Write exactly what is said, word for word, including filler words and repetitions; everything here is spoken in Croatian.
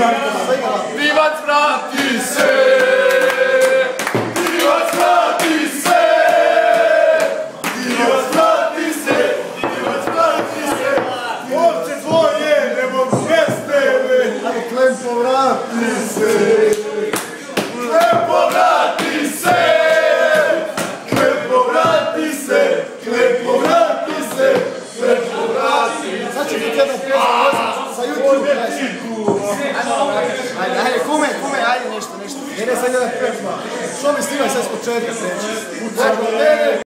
Divac vrati se! Divac vrati se! Divac vrati se! Divac vrati se! Ovce tvoje ne mogu bez tebe! Klepo vrati se! Klepo vrati se! Klepo vrati se! Klepo vrati se! Klepo vrati se! Sad ću biti jedna pjesma sa YouTube. Ajde, ajde, kume, kume, ajde nešto, nešto. Jer je sad jedna pjesma. Što mi snimaj sad s početka treći?